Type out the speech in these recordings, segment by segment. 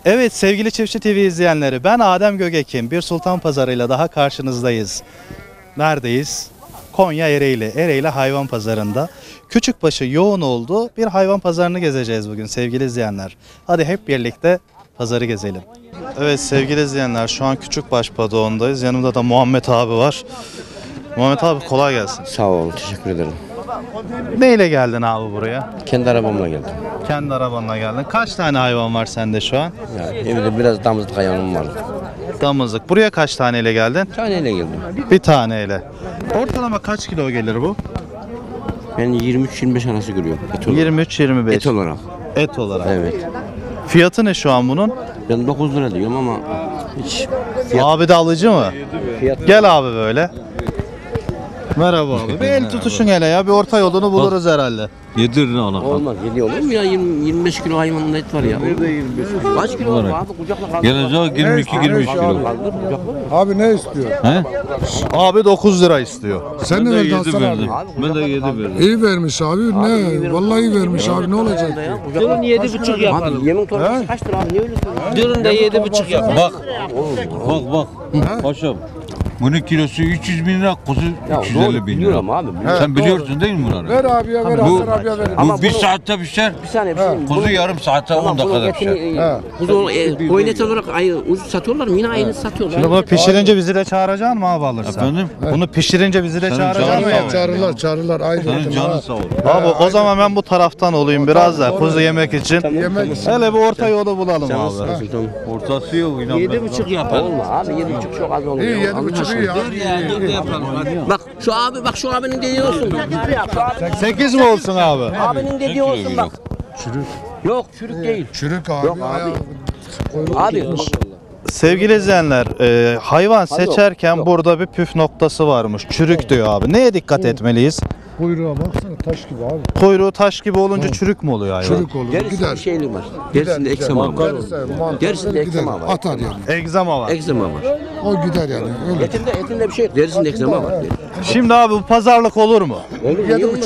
Evet sevgili Çiftçi TV izleyenleri, ben Adem Gögekin. Bir Sultan Pazarı'yla daha karşınızdayız. Neredeyiz? Konya Ereğli Hayvan Pazarı'nda. Küçükbaşı yoğun olduğu bir hayvan pazarını gezeceğiz bugün sevgili izleyenler. Hadi hep birlikte pazarı gezelim. Evet sevgili izleyenler, şu an Küçükbaş Padoğu'ndayız. Yanımda da Muhammed abi var. Muhammed abi kolay gelsin. Sağ ol, teşekkür ederim. Neyle geldin abi buraya? Kendi arabamla geldim. Kendi arabanla geldin. Kaç tane hayvan var sende şu an? Yani evde biraz damızlık hayvanım vardı. Damızlık. Buraya kaç taneyle geldin? Taneyle geldim. Bir taneyle. Ortalama kaç kilo gelir bu? Ben 23-25 arası görüyorum. Et olarak. 23-25. Et olarak. Et olarak. Evet. Fiyatı ne şu an bunun? Ben 9 lira diyorum ama hiç Abi de alıcı mı? fiyat Gel abi böyle. Merhaba abi. Bir el tutuşun hele ya. Bir orta yolunu buluruz herhalde. Yedirin ana. olmaz. Yedi olur mu ya? 25 kilo hayvanında et var ya. Nerede 25 kilo? Kaç kilo var abi? Kucakla kaldır. Gelecek 22-23 kilo. Kaldır kucakla. Abi ne istiyor? He? Abi 9 lira istiyor. Sen Ben ne de verdin 7 Hasan verdim. abi? Ben de 7 verdim. İyi vermiş abi. Ne? Vallahi iyi vermiş abi. Ne olacak ki? Durun 7,5 yapalım. Yemin torbası kaçtır abi? Niye öyle söylüyorsun? Durun da 7,5 yapalım. Bak. Paşam. Bunun kilosu 300 bin lira, kuzu Ya 350 doğru bin lira. biliyorum abi. Sen biliyorsun değil mi bunları? Ver abiye ver. Bu- Hasan abiye ver. Ama Bu bir bunu- saatte pişer. Bir saniye bir saniye. Kuzu yarım saatte 10 dakikada pişer. Kuzu koyun eti olarak ucuz satıyorlar mı? Yine aynı satıyorlar. Şimdi bunu pişirince bizi de çağıracaksın mı abi alırsan? Efendim? Bunu pişirince bizi de Senin çağıracaksın mı? canın eve? Çağırırlar. Ayrı. Senin canın sağ ol. Abi o zaman ben bu taraftan olayım biraz da kuzu yemek için. Yemek için. Hele bir orta yolu bulalım abi. Ortası yok inan. 7,5 yapalım. Olma abi 7,5 çok az oluyor. İyi 7,5 iyi abi. Bak şu abinin dediği olsun. 8 mi olsun abi? Abinin dediği olsun bak. Çürük. Yok çürük değil. Çürük abi. Yok abi. Abi Sevgili izleyenler, hayvan seçerken yok. burada bir püf noktası varmış. Çürük diyor abi. Neye dikkat etmeliyiz? Kuyruğa baksana taş gibi abi. Kuyruğu taş gibi olunca çürük mü oluyor hayvan? Çürük olur. gerisinde Gider. bir şeylik var. Gerisinde eksema var. Gerisinde gider. eksema var. Atar yani. Egzama var. Eksema var. O gider yani. Öyle. Etinde bir şey yok. Gerisinde eksema var. Şimdi abi bu pazarlık olur mu? Olur mu?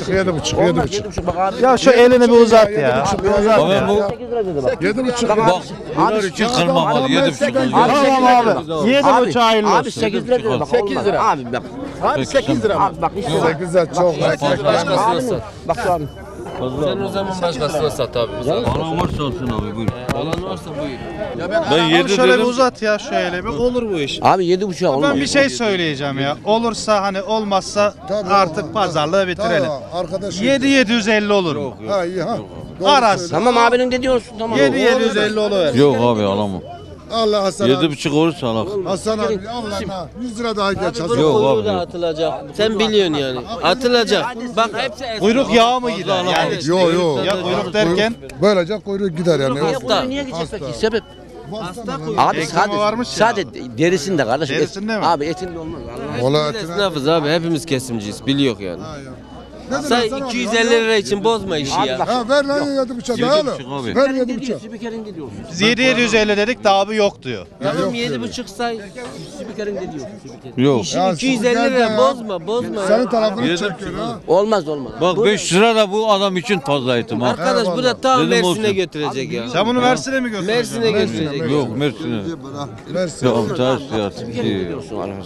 7,5. Bak abi. Ya şu elini bir uzat ya. Bir uzat Ama ya. bu 7,5. bak bunlar için kırmamalı. 7,5 Tamam abi. 7,5 hayırlı Abi olsun. 8 lira dedi bak. 8 lira. Abi bak. Abi 8 lira. Abi bak işte bak. 8 lira çok. Abinin bak şu abi. Sen o zaman başkasına sat abi. Bana varsa olsun abi buyur. Alan varsa buyur. Ben Abi 7 şöyle bir dedim. uzat ya şöyle bir olur bu iş. Abi 7,5 olmaz. Ben bir şey söyleyeceğim ya. Olursa hani olmazsa artık pazarlığı bitirelim. Arkadaş. 7,750 olur mu? Ha iyi ha. Arası. Tamam abinin dediği olsun tamam. 7,750 olur. Yok abi alamam. Allah Hasan abi. 7,5 olursa alak. Hasan abi Allah'ına 100 lira daha geç Hasan. Yok Kuyruğu abi. da Yok. atılacak. Sen biliyorsun yani. Atılacak. Bak hepsi eski. Kuyruk yağı mı gider yani? Yo. Ya kuyruk derken Böylece kuyruk gider yani. Hasta. Niye gidecek peki? Sebep? Hasta Abi Eksema varmış sadece derisinde kardeşim. Derisinde mi? Abi etinde olmaz. Ola Biz esnafız abi. Hepimiz kesimciyiz. Biliyor yani. Ne Sen 250 lira için bozma işi ya. Ha ver lan 7,5 daha oğlum. 7,5 abi. Ver 7,5. Spikerin dediği olsun. biz 7,750 dedik daha abi yok diyor. Tamam 7,5 say. Spikerin dediği olsun. Yok. İşin 250 lira bozma Senin ya. tarafını 7,5 çekiyor ha. Olmaz. Bak 5 lira da bu adam için fazla ettim ha. Arkadaş bu da tam Dedim Mersin'e olsun. götürecek ya. Sen bunu Mersin'e mi götüreceksin? Mersin'e götürecek. Yok Mersin'e. Versin. Yok ters. Olsun arkadaş.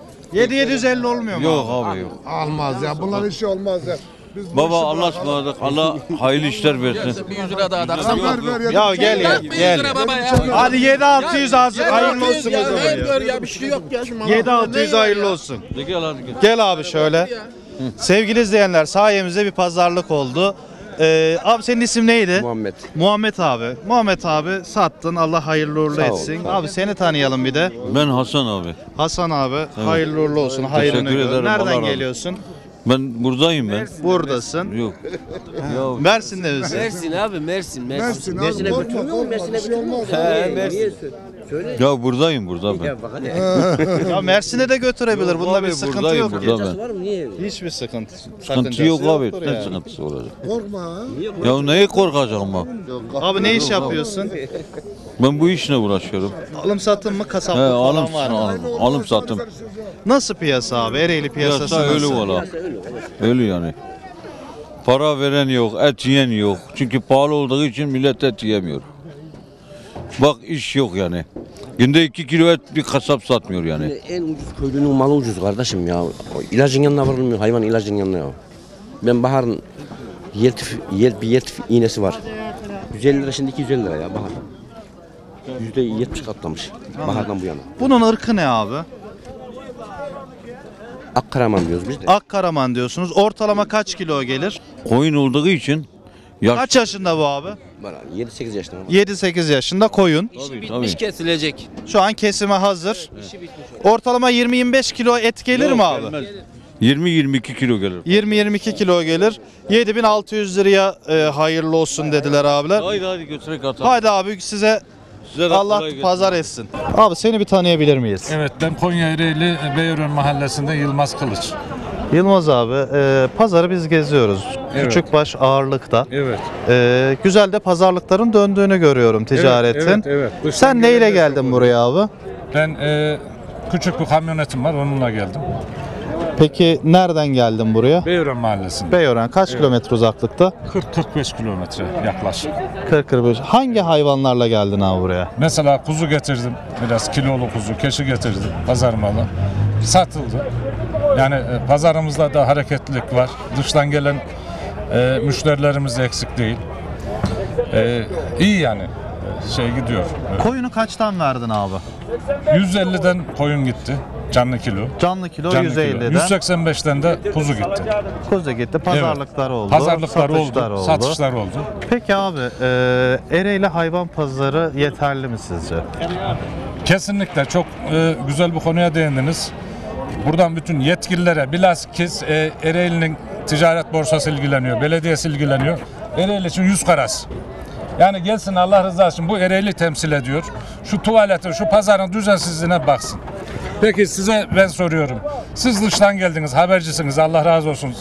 7,750 olmuyor mu? Yok abi yok. Olmaz ya. Bunların işi olmaz ya. Biz bu Baba işi Allah bırakalım. ısmarladık. Allah hayırlı işler versin. 100 lira daha da. Sen ver Ya gel ya gel. Hadi 7,600 hazır. Hayırlı olsun o zaman ya. Ya bir şey yok ya şimdi. 7,600 hayırlı olsun. Gel hadi gel. Gel abi şöyle. Sevgili izleyenler sayemizde bir pazarlık oldu. Abi senin isim neydi? Muhammed. Muhammed abi. Muhammed abi sattın. Allah hayırlı uğurlu Sağ ol, etsin. sağ ol. Abi seni tanıyalım bir de. Ben Hasan abi. Hasan abi hayırlı uğurlu olsun. Hayrını Teşekkür gör. ederim, Allah Nereden razı geliyorsun? Ben buradayım ben. Buradasın. Yok. Ya Mersin'de misin? Mersin abi Mersin. Mersin abi. Mersin'e korkma, götürmüyor mu? korkma, Mersin'e bir şey olmaz. Söyle. ya buradayım burada ben. Bak hadi. Ya Mersin'e de götürebilir. Bunda Abi bir sıkıntı buradayım, yok. burada ben. Var mı? Niye? Hiçbir sıkıntı. Sıkıntı yok abi. yoktur Ne yani. sıkıntısı olacak? Korkma ha. Ya neyi korkacağım ben? Abi ne iş yapıyorsun? Ben bu işle uğraşıyorum. Alım satım mı He, kasaplık alım, falan var mı? alım satım. Nasıl piyasa abi? Ereğli piyasası Piyasa ölü nasıl? valla. Ölü yani. Para veren yok, et yiyen yok. Çünkü pahalı olduğu için millet et yiyemiyor. Bak iş yok yani. Günde 2 kilo et bir kasap satmıyor yani. En ucuz köylünün malı ucuz kardeşim ya. O İlacın yanına varılmıyor, hayvan ilacın yanına ya. Ben Bahar'ın bir yeltif iğnesi var. 150 lira, şimdi 250 lira ya Bahar. %70 katlamış Bahar'dan bu yana. Bunun ırkı ne abi? Akkaraman diyoruz biz de. Akkaraman diyorsunuz. Ortalama kaç kilo gelir? Koyun olduğu için Kaç yaşında bu abi? Var abi, 7-8 yaşında. 7-8 yaşında koyun. Bitmiş kesilecek. Şu an kesime hazır. Ortalama 20-25 kilo et gelir mi abi? 20-22 kilo gelir. 20-22 kilo gelir. 7600 liraya hayırlı olsun dediler abiler. Hadi götürek atalım. Hadi abi size Size de Allah kolay gelsin. pazar etsin. Abi seni bir tanıyabilir miyiz? Evet, ben Konya Ereğli Beyören Mahallesi'nde Yılmaz Kılıç. Yılmaz abi, pazarı biz geziyoruz. Evet. Küçükbaş ağırlıkta. Evet. Güzel de pazarlıkların döndüğünü görüyorum ticaretin. Evet. Dıştan Sen neyle gelenler geldin çok buraya abi? Ben küçük bir kamyonetim var, onunla geldim. Peki nereden geldin buraya? Beyören Mahallesi'nde. Beyoğlu'na kaç kilometre uzaklıkta? 40-45 kilometre yaklaşık. 40-45. Hangi hayvanlarla geldin abi buraya? Mesela kuzu getirdim, biraz kilolu kuzu, keçi getirdim, pazar malı. Satıldı. Yani pazarımızda da hareketlilik var. Dıştan gelen müşterilerimiz de eksik değil. İyi yani. Gidiyor. Koyunu kaçtan verdin abi? 150'den koyun gitti. Canlı kilo. Canlı kilo Canlı 150'den. kilo. 185'ten de kuzu gitti. Kuzu gitti. Pazarlıklar oldu. Pazarlıklar satışlar oldu. Satışlar oldu. Peki abi, Ereğli hayvan pazarı yeterli mi sizce? Kesinlikle çok güzel bir konuya değindiniz. Buradan bütün yetkililere, bilhassa Ereğli'nin ticaret borsası ilgileniyor, belediyesi ilgileniyor. Ereğli için yüz karası. Yani gelsin Allah rızası için, bu Ereğli temsil ediyor. Şu tuvaletin, şu pazarın düzensizliğine baksın. Peki size ben soruyorum. Siz dıştan geldiniz, habercisiniz, Allah razı olsun.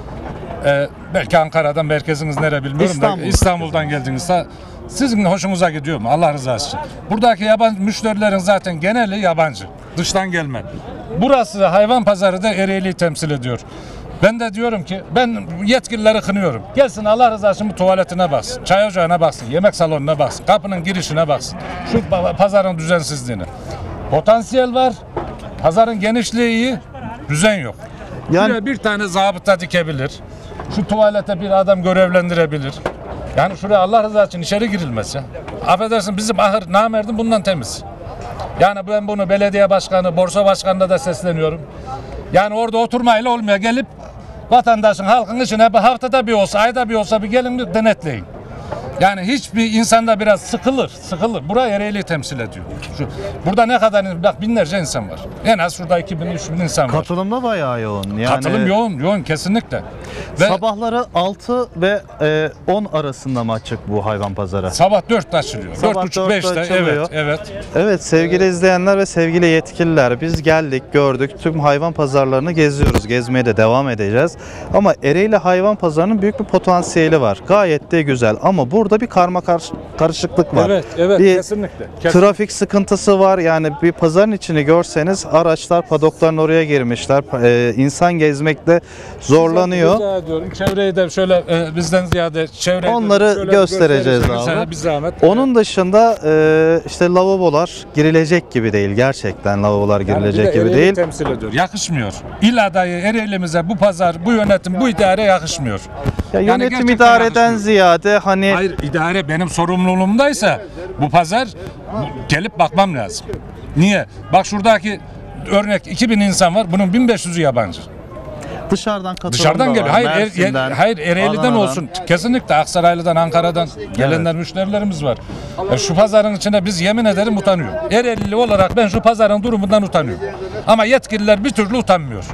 Belki Ankara'dan, merkeziniz nere bilmiyorum da İstanbul'dan geldinizse sizin hoşunuza gidiyor mu? Allah rızası için. Buradaki yabancı müşterilerin zaten geneli yabancı. Dıştan gelme. Burası hayvan pazarı da Ereğli'yi temsil ediyor. Ben de diyorum ki ben yetkilileri kınıyorum. Gelsin Allah rızası için bu tuvaletine baksın, çay ocağına baksın, yemek salonuna baksın, kapının girişine baksın. Şu pazarın düzensizliğine. Potansiyel var, pazarın genişliği iyi, düzen yok. Yani Şuraya bir tane zabıta dikebilir. Şu tuvalete bir adam görevlendirebilir. Yani şuraya Allah rızası için içeri girilmez ya. Affedersin, bizim ahır namerdim bundan temiz. Yani ben bunu belediye başkanı, borsa başkanına da sesleniyorum. Yani orada oturmayla olmuyor. Gelip vatandaşın, halkın içine bir haftada bir olsa, ayda bir olsa bir gelin bir denetleyin. Yani hiçbir insanda biraz sıkılır. Buraya Ereğli'yi temsil ediyor. Burada ne kadar, bak binlerce insan var. En az şurada 2000-3000 insan var. katılımda bayağı yoğun. Yani Katılım yoğun kesinlikle. Ve sabahları 6 ve 10 arasında mı açık bu hayvan pazarı? sabah 4'te açılıyor. Sabah 4.30-5'te, 4'te açılıyor. evet. Evet sevgili izleyenler ve sevgili yetkililer, biz geldik, gördük, tüm hayvan pazarlarını geziyoruz, gezmeye de devam edeceğiz. Ama Ereğli hayvan pazarının büyük bir potansiyeli var, gayet de güzel ama burada bir karışıklık var. Evet, Bir kesinlikle. trafik sıkıntısı var, yani bir pazarın içini görseniz araçlar padokların oraya girmişler, insan gezmekte zorlanıyor. Rica ediyorum. Çevreyi de şöyle bizden ziyade çevreyi de Onları şöyle göstereceğiz gösterirseniz abi. bir zahmet. Onun dışında işte lavabolar girilecek gibi değil, gerçekten lavabolar girilecek gibi Ereğli değil. temsil ediyor. Yakışmıyor. İl adayı Ereğli'mize bu pazar, bu yönetim, bu idare yakışmıyor. Ya Yani yönetim gerçekten idareden yakışmıyor. ziyade hani Hayır, idare benim sorumluluğumdaysa bu pazar gelip bakmam lazım. Niye? Bak şuradaki örnek 2000 insan var. Bunun 1500'ü yabancı. dışarıdan katılım Dışarıdan da geliyor. var. Hayır, Mersin'den, hayır Ereğli'den Adana'dan. olsun. Kesinlikle Aksaraylı'dan, Ankara'dan gelenler, müşterilerimiz var. Şu pazarın içinde biz yemin ederim utanıyor. Ereğlili olarak ben şu pazarın durumundan utanıyorum. Ama yetkililer bir türlü utanmıyor.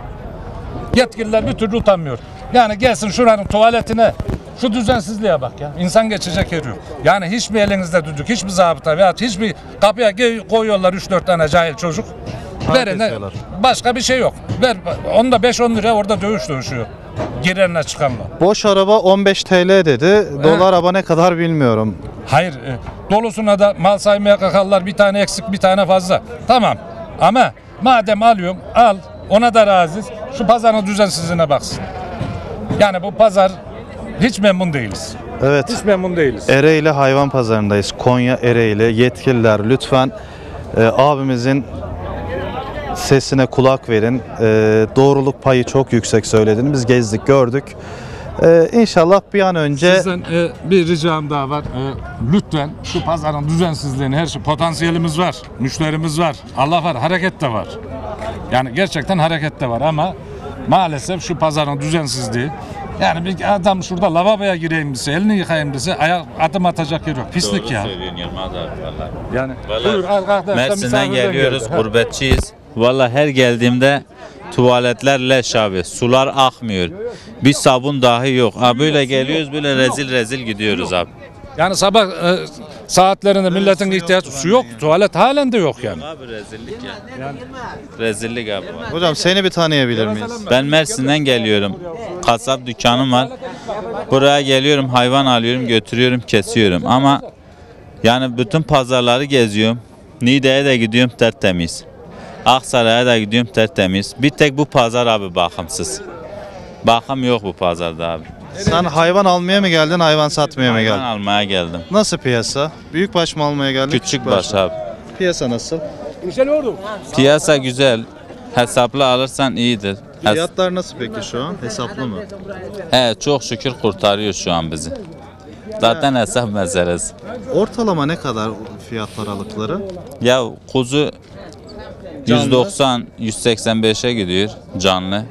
Yani gelsin şuranın tuvaletine, şu düzensizliğe bak ya. İnsan geçecek yer yok. Yani hiçbir elinizde düdük, hiçbir zabıta veya hiçbir kapıya koyuyorlar 3-4 tane cahil çocuk. Verene kesiyorlar. başka bir şey yok. Ver, onda 5-10 lira orada dövüşüyor. Girenle çıkanla. Boş araba 15 TL dedi. Dolu araba ne kadar bilmiyorum. Hayır, dolusuna da mal saymaya kalkarlar, bir tane eksik bir tane fazla. Tamam ama madem alıyorsun al, ona da razıyız. Şu pazarın düzensizliğine baksın. Yani bu pazar hiç memnun değiliz. Evet. Hiç memnun değiliz. Ereğli hayvan pazarındayız. Konya Ereğli. Yetkililer lütfen abimizin sesine kulak verin. Doğruluk payı çok yüksek söylediğini biz gezdik, gördük. İnşallah bir an önce Sizden bir ricam daha var. Lütfen şu pazarın düzensizliğini, her şey potansiyelimiz var, müşterimiz var, Allah var, hareket de var. Yani gerçekten hareket de var ama maalesef şu pazarın düzensizliği. Yani bir adam şurada lavaboya gireyim dese, elini yıkayayım dese adım atacak yer yok. Pislik Doğru ya. söylüyorsun Yılmaz abi vallahi. Yani Vallahi buyur arkadaşlar, Mersin'den misafirden geliyoruz, geldi. gurbetçiyiz. Vallahi her geldiğimde tuvaletler leş abi. Sular akmıyor. Bir sabun dahi yok. Abi böyle geliyoruz, böyle rezil rezil gidiyoruz abi. Yani sabah saatlerinde milletin ihtiyacı su yok, tuvalet halen de yok yani. Abi rezillik ya. Rezillik abi. hocam seni bir tanıyabilir miyiz? Ben Mersin'den geliyorum. Kasap dükkanım var. Buraya geliyorum, hayvan alıyorum, götürüyorum, kesiyorum. Ama yani bütün pazarları geziyorum. Niğde'ye de gidiyorum, tertemiz. Aksaray'a da gidiyorum, tertemiz. Bir tek bu pazar abi bakımsız. Bakım yok bu pazarda abi. Sen hayvan almaya mı geldin, hayvan satmaya mı Hayvan geldin? almaya geldim. Nasıl piyasa? Büyükbaş mı almaya geldin? Küçükbaş abi. Piyasa nasıl? Piyasa güzel. Hesaplı alırsan iyidir. Fiyatlar nasıl peki şu an? Hesaplı mı? He, çok şükür kurtarıyor şu an bizi. Zaten hesap meselesi. Ortalama ne kadar fiyat aralıkları? Ya kuzu 190-185'e gidiyor canlı.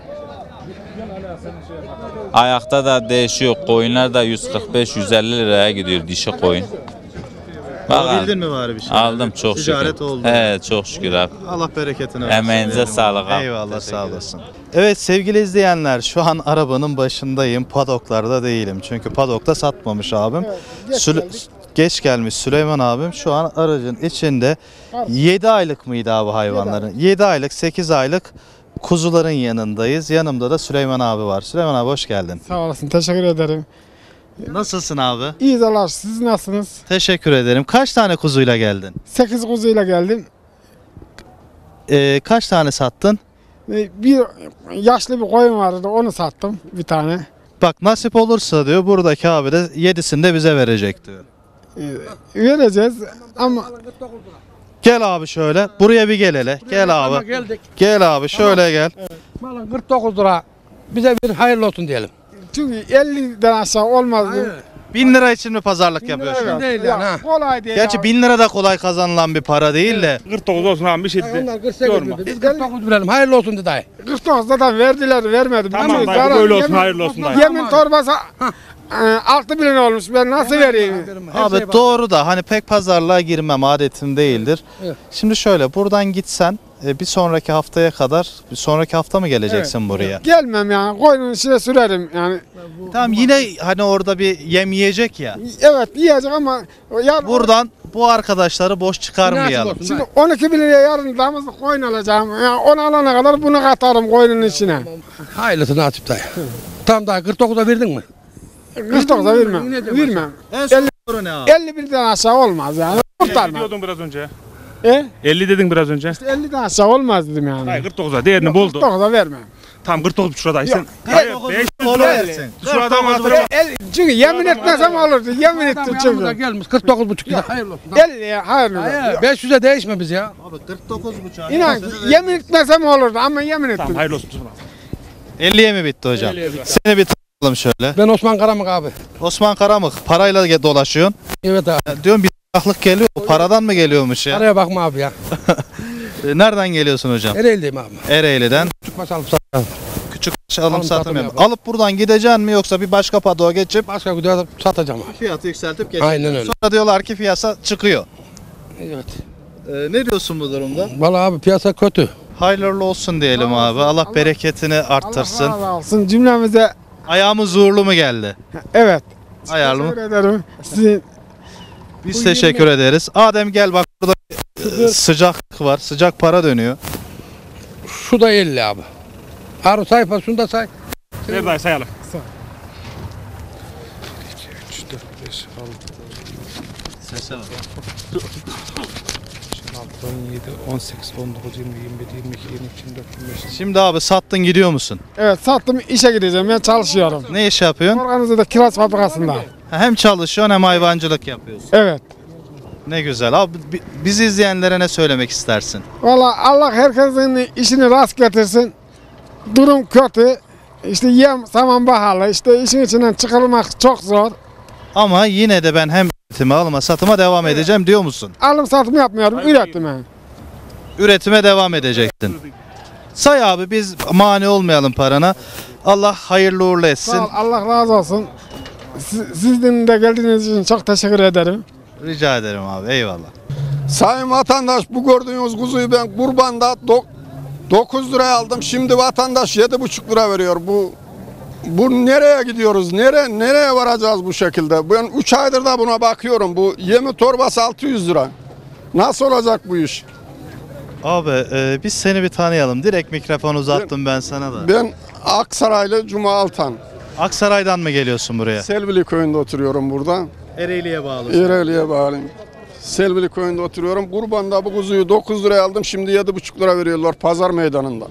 Ayakta da değişiyor. Koyunlar da 145-150 liraya gidiyor dişi koyun. Alabildin mi bari bir şey? Aldım çok Ticaret şükür. oldu. He, çok şükür abi. Allah bereketini versin. Emeğinize diyelim. sağlık abi. Eyvallah, Teşekkür sağ olasın. Evet sevgili izleyenler, şu an arabanın başındayım. Padoklarda değilim. Çünkü padokta satmamış abim. Geç gelmiş Süleyman abim. Şu an aracın içinde 7 aylık mıydı abi hayvanların? 7 aylık, 8 aylık kuzuların yanındayız. Yanımda da Süleyman abi var. Süleyman abi hoş geldin. Sağ olasın, teşekkür ederim. Nasılsın abi? İyi dolar, siz nasılsınız? Teşekkür ederim. Kaç tane kuzuyla geldin? 8 kuzuyla geldim. Kaç tane sattın? Bir yaşlı bir koyun vardı, onu sattım bir tane. Bak nasip olursa diyor buradaki abi de 7'sini de bize verecek diyor. Vereceğiz ama Gel abi şöyle. Buraya bir gel hele. Gel abi. Geldik. Gel abi şöyle gel. Malın 49 lira. Bize bir hayırlı olsun diyelim. çünkü 50'den aşağı olmaz. 1000 lira için mi pazarlık yapıyor şu an? Değil yani ha. Kolay değil. Gerçi 1000 lira da kolay kazanılan bir para değil de. 49 olsun abi bir şey Onlar 48 dedi. Biz 49 verelim. Hayırlı olsun dedi dayı. 49'da da verdiler, vermedi. Tamam Yemin- dayı, zarar- böyle olsun, yemin- hayırlı olsun dayı. Yemin torbası 6 milyon olmuş, ben nasıl vereyim? Abi doğru da hani pek pazarlığa girmem adetim değildir. Evet. Şimdi şöyle buradan gitsen bir sonraki haftaya kadar bir sonraki hafta mı geleceksin buraya? Gelmem yani, koyunun içine sürerim yani. Tamam yine hani orada bir yem yiyecek ya. Evet yiyecek ama yarın, Buradan bu arkadaşları boş çıkarmayalım. şimdi 12 bin liraya yarın damızlık koyun alacağım. Yani onu alana kadar bunu katarım koyunun içine. Hayırlısı nasip dayı. Tam dayı 49'a verdin mi? 49'a vermem. Vermem. En son soru ne abi? 50 binden aşağı olmaz yani. 50 Kurtarmaz. diyordun biraz önce. 50 dedin biraz önce. 50'den aşağı olmaz dedim yani. Hayır 49'a değerini buldu. 49'a vermem. Tam 49 şurada. Sen. Yok. Hayır 500 Olur lira. versin. Şu adam hatırla. Çünkü yemin etmesem olurdu. Yemin ettim Yanımıza çünkü. gelmiş 49,5 lira. Hayırlı olsun. 50'ye hayır. Dayı 500'e değişme biz ya. Abi 49,5. İnan yemin etmesem olurdu ama yemin ettim. Tamam hayırlı olsun. 50'ye mi bitti hocam? Seni bir tanıyalım şöyle. Ben Osman Karamık abi. Osman Karamık parayla dolaşıyorsun. Evet abi. Ya diyorum bir aklık geliyor. Bu paradan mı geliyormuş ya? Araya bakma abi ya. Nereden geliyorsun hocam? Ereğli'deyim abi. Ereğli'den. Küçük baş alıp satıyorum. Küçük alım Alım satım satım yap. yapalım. Alıp buradan gideceksin mi yoksa bir başka padoğa geçip Başka gidiyor satacağım abi. fiyatı yükseltip geçeceksin. Aynen öyle. Sonra diyorlar ki piyasa çıkıyor. Evet. Ne diyorsun bu durumda? Vallahi abi piyasa kötü. Hayırlı olsun diyelim abi. Allah bereketini arttırsın. Allah razı olsun cümlemize. Ayağımız uğurlu mu geldi? Evet. Ayarlı mı? Teşekkür ederim. Sizin Biz teşekkür ederiz. Adem gel bak burada sıcak var. Sıcak para dönüyor. Şu da 50 abi. Arı sayfa şunu da say. Ver dayı sayalım. 18, 19, 20, 21, 22, 23, 24, 25. Şimdi abi sattın gidiyor musun? Evet sattım, işe gideceğim, ben çalışıyorum. Ne iş yapıyorsun? Organize'de kiraz fabrikasında. Hem çalışıyorsun hem hayvancılık yapıyorsun. Evet. Ne güzel. Abi bizi izleyenlere ne söylemek istersin? Valla Allah herkesin işini rast getirsin. Durum kötü. İşte yem saman pahalı. İşte işin içinden çıkarılmak çok zor. Ama yine de ben hem üretime alıma satıma devam edeceğim diyor musun? Alım satım yapmıyorum, üretime. Üretime devam edecektin. Say abi biz mani olmayalım parana. Allah hayırlı uğurlu etsin. Sağ ol, Allah razı olsun. Sizin de geldiğiniz için çok teşekkür ederim. Rica ederim abi. Eyvallah. Sayın vatandaş, bu gördüğünüz kuzuyu ben kurbanda 9 liraya aldım. Şimdi vatandaş 7,5 lira veriyor. Bu nereye gidiyoruz? Nereye varacağız bu şekilde? Ben 3 aydır da buna bakıyorum. Bu yemi torbası 600 lira. Nasıl olacak bu iş? Abi biz seni bir tanıyalım. Direkt mikrofonu uzattım ben sana da. Ben Aksaraylı Cuma Altan. Aksaray'dan mı geliyorsun buraya? Selvili köyünde oturuyorum burada. Ereğli'ye bağlısın. Ereğli'ye bağlıyım. Selvili köyünde oturuyorum. Kurbanda bu kuzuyu 9 liraya aldım. Şimdi 7,5 lira veriyorlar pazar meydanında.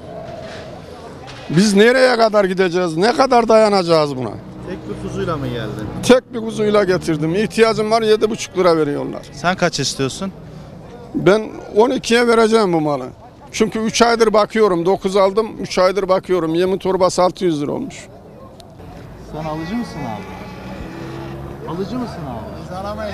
Biz nereye kadar gideceğiz? Ne kadar dayanacağız buna? Tek bir kuzuyla mı geldin? Tek bir kuzuyla getirdim. İhtiyacım var, 7,5 lira veriyorlar. Sen kaç istiyorsun? Ben 12'ye vereceğim bu malı. Çünkü 3 aydır bakıyorum. 9 aldım. 3 aydır bakıyorum. Yemin torbası 600 lira olmuş. Sen alıcı mısın abi? Alıcı mısın abi? Biz alamayız.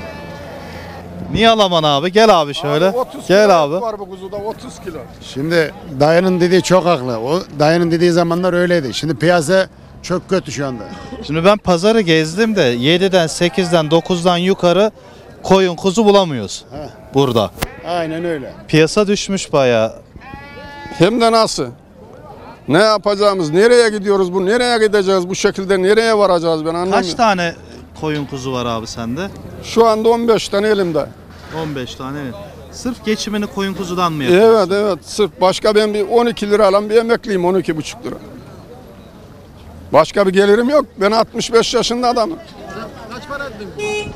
Niye alaman abi? Gel abi şöyle. 30 Gel kilo abi. var bu kuzuda, 30 kilo. Şimdi dayının dediği çok haklı. O dayının dediği zamanlar öyleydi. Şimdi piyasa çok kötü şu anda. Şimdi ben pazarı gezdim de 7'den 8'den 9'dan yukarı koyun kuzu bulamıyoruz. Burada. Aynen öyle. Piyasa düşmüş bayağı. Hem de nasıl? Ne yapacağımız, nereye gidiyoruz bu, nereye gideceğiz bu şekilde, nereye varacağız ben anlamıyorum. Kaç tane koyun kuzu var abi sende? Şu anda 15 tane elimde. 15 tane. Sırf geçimini koyun kuzudan mı yapıyorsun? Evet, sırf başka ben bir 12 lira alan bir emekliyim, 12,5 lira. Başka bir gelirim yok. Ben 65 yaşında adamım. Kaç para ettin?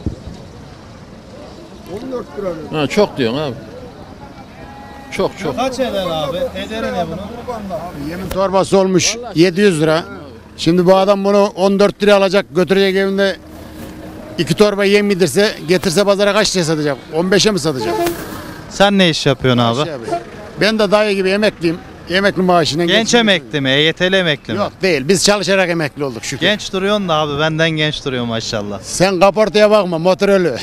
14 lira. Ha, çok diyorsun abi. Çok. Kaç eder abi? Ederi ne bunun? Yemin torbası olmuş 700 lira. Şimdi bu adam bunu 14 lira alacak, götürecek evinde 2 torba yem yedirse, getirse pazara kaç liraya satacak? 15'e mi satacak? Sen ne iş yapıyorsun abi? Ben de dayı gibi emekliyim. Emekli maaşıyla Genç geçiniyorum. emekli mi? EYT'li emekli mi? Yok değil. Biz çalışarak emekli olduk şükür. Genç duruyorsun da abi benden genç duruyor maşallah. Sen kaportaya bakma, motor ölü.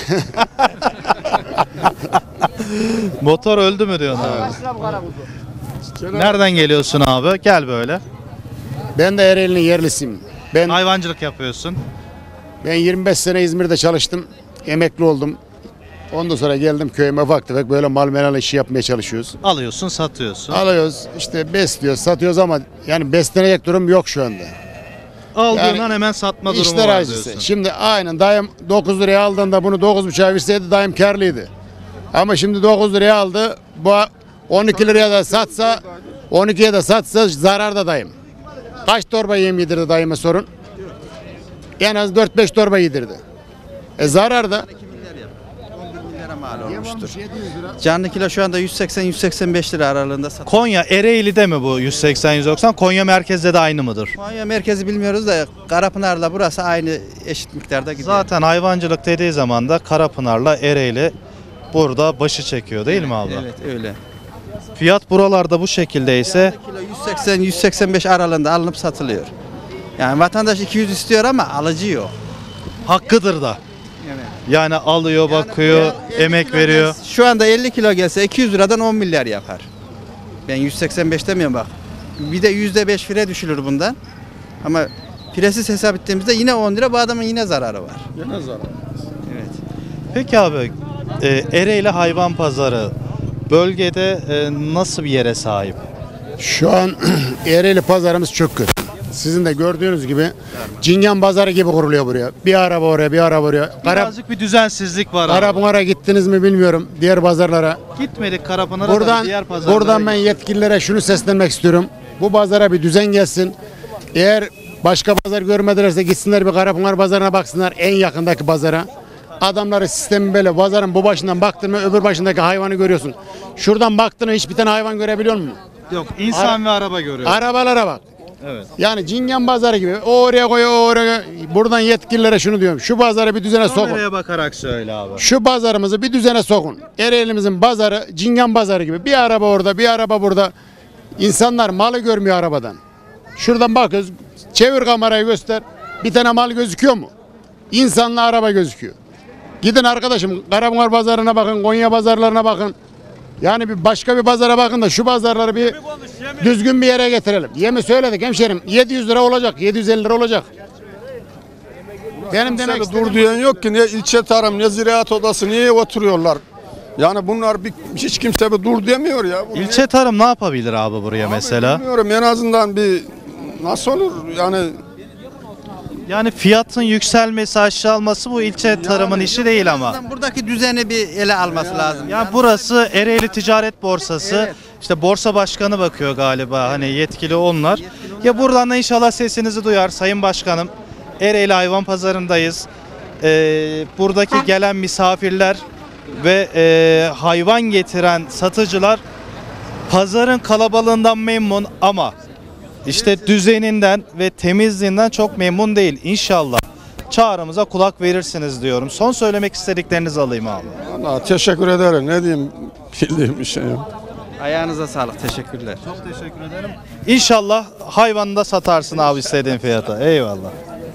Motor öldü mü diyorsun abi? Nereden geliyorsun abi? Gel böyle. Ben de Ereğli'nin yerlisiyim. Hayvancılık yapıyorsun. Ben 25 sene İzmir'de çalıştım. Emekli oldum. Ondan sonra geldim köyüme, ufak tefek böyle mal menal işi yapmaya çalışıyoruz. Alıyorsun, satıyorsun. Alıyoruz, işte besliyoruz, satıyoruz ama yani beslenecek durum yok şu anda. Aldığından Yani hemen satma durumu İşler var acısı. diyorsun. Şimdi aynen dayım 9 liraya aldığında bunu 9,5'a verseydi dayım karlıydı. Ama şimdi 9 liraya aldı. Bu 12 liraya da satsa, 12'ye de satsa zararda dayım. Kaç torba yem yedirdi dayıma sorun? En az 4-5 torba yedirdi. Zararda. Canlı kilo şu anda 180-185 lira aralığında satılıyor. Konya Ereğli'de mi bu 180-190? Konya merkezde de aynı mıdır? Konya merkezi bilmiyoruz da Karapınar'la burası aynı eşit miktarda gidiyor. Zaten hayvancılık dediği zaman da Karapınar'la Ereğli burada başı çekiyor değil mi abla? Evet öyle. Fiyat buralarda bu şekilde ise Kilo 180-185 aralığında alınıp satılıyor. Yani vatandaş 200 istiyor ama alıcı yok. hakkıdır da. Yani alıyor, bakıyor, emek veriyor. Şu anda 50 kilo gelse 200 liradan 10 milyar yapar. Ben 185 demiyorum bak. Bir de %5 fire düşülür bundan. Ama firesiz hesap ettiğimizde yine 10 lira, bu adamın yine zararı var. Yine zarar. Evet. Peki abi Ereğli Hayvan Pazarı bölgede nasıl bir yere sahip? Şu an Ereğli pazarımız çok kötü. Sizin de gördüğünüz gibi Cingan pazarı gibi kuruluyor buraya. Bir araba oraya, bir araba oraya. Birazcık bir düzensizlik var abi. Karapınar'a gittiniz mi bilmiyorum, diğer pazarlara. Gitmedik Karapınar'a da diğer pazarlara. Buradan ben yetkililere şunu seslenmek istiyorum. Bu pazara bir düzen gelsin. Eğer başka pazar görmedilerse gitsinler bir Karapınar pazarına baksınlar, en yakındaki pazara. Adamları sistemi böyle, pazarın bu başından baktın mı öbür başındaki hayvanı görüyorsun. Şuradan baktın mı hiçbir tane hayvan görebiliyor musun? Yok, insan ve araba görüyor. Arabalara bak. Evet. Yani Cingen pazarı gibi. O oraya koy, o oraya. Buradan yetkililere şunu diyorum. Şu pazarı bir düzene sokun. Kameraya bakarak söyle abi. Şu pazarımızı bir düzene sokun. Ereğli'mizin pazarı Cingen pazarı gibi. Bir araba orada, bir araba burada. İnsanlar malı görmüyor arabadan. Şuradan bakıyoruz. Çevir kamerayı göster. Bir tane mal gözüküyor mu? İnsanla araba gözüküyor. Gidin arkadaşım Karabungar pazarına bakın, Konya pazarlarına bakın. Yani bir başka bir pazara bakın da şu pazarları bir düzgün bir yere getirelim. Yemi söyledik hemşerim. 700 lira olacak, 750 lira olacak. Benim demek Kimse de dur diyen yok ki, ne ilçe tarım ne ziraat odası niye oturuyorlar? Yani bunlar hiç kimse bir dur demiyor ya. İlçe tarım ne yapabilir abi buraya mesela? Bilmiyorum, en azından bir nasıl olur yani. Yani fiyatın yükselmesi, aşağı alması bu ilçe tarımın işi değil ama. Buradaki düzeni bir ele alması lazım. Yani burası Ereğli Ticaret Borsası. İşte borsa başkanı bakıyor galiba, hani yetkili onlar. Ya buradan da inşallah sesinizi duyar Sayın Başkanım. Ereğli Hayvan Pazarı'ndayız. Buradaki gelen misafirler ve hayvan getiren satıcılar pazarın kalabalığından memnun ama işte düzeninden ve temizliğinden çok memnun değil. İnşallah çağrımıza kulak verirsiniz diyorum. Son söylemek istediklerinizi alayım abi. Vallahi teşekkür ederim. Ne diyeyim, bildiğim bir şey yok. Ayağınıza sağlık. Teşekkürler. Çok teşekkür ederim. İnşallah hayvanı da satarsın abi istediğin fiyata. Eyvallah.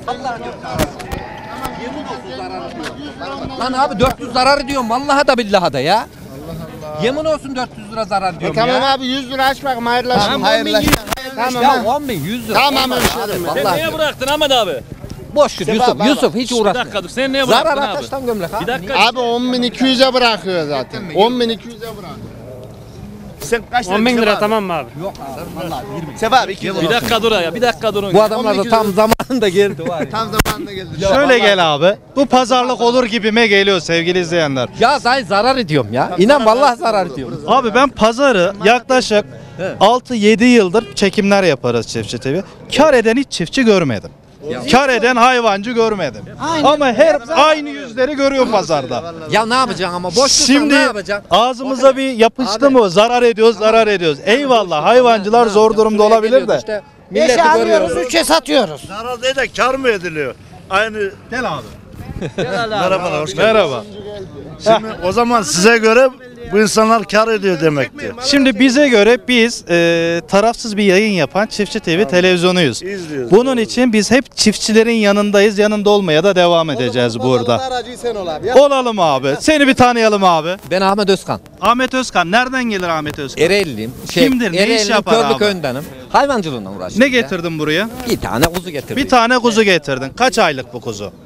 Lan abi 400 zarar diyorum vallahi da billahi da ya. Yemin olsun 400 lira zarar diyorum ya. Tamam abi 100 lira aç bakalım hayırlaşın. Tamam, Hayırlaşın. Ya 10 bin 100 lira. Tamam hemşerim. Vallahi. Niye bıraktın Ahmet abi? Boş ver Yusuf hiç Bir uğraşma. dakika dur. Sen niye bıraktın Zarar abi? ataştan gömlek abi. Bir dakika. Abi 10.200'e bırakıyor zaten. 10.200'e bırak. Sen kaç 10 bin lira tamam mı abi? Bir dakika dur ya. Bir dakika durun. Bu adamlar da tam zamanında geldi var ya. Tam zamanında geldi. Şöyle gel abi. Bu pazarlık olur gibime geliyor sevgili izleyenler. Ya zaten zarar ediyorum ya. İnan vallahi zarar ediyorum. Abi ben pazarı yaklaşık 6-7 yıldır çekimler yaparız Çiftçi TV. Kar eden hiç çiftçi görmedim. Kar eden hayvancı görmedim. Ama her aynı yüzleri görüyor pazarda. Ya ne yapacaksın ama boş dursan Şimdi ne yapacaksın? ağzımıza bir yapıştı mı zarar ediyoruz, zarar ediyoruz. Eyvallah hayvancılar zor durumda olabilir de. İşte milleti görüyoruz. 3'e satıyoruz. Zarar değil de kar mı ediliyor? Aynı. Gel abi. Merhaba, hoş geldin. Merhaba. Şimdi o zaman size göre bu insanlar kar ediyor demektir. Şimdi bize göre biz tarafsız bir yayın yapan Çiftçi TV televizyonuyuz. İzliyoruz. Bunun için biz hep çiftçilerin yanındayız. Yanında olmaya da devam edeceğiz burada. Aracıyı sen ol abi. Olalım abi. Seni bir tanıyalım abi. Ben Ahmet Özkan. Ahmet Özkan. Nereden gelir Ahmet Özkan? Ereğliyim. Kimdir, ne iş yapar Körlük abi? köyündenim. Hayvancılığına uğraşıyorum. Ne getirdin buraya? Bir tane kuzu getirdim. Bir tane kuzu getirdin. Kaç aylık bu kuzu?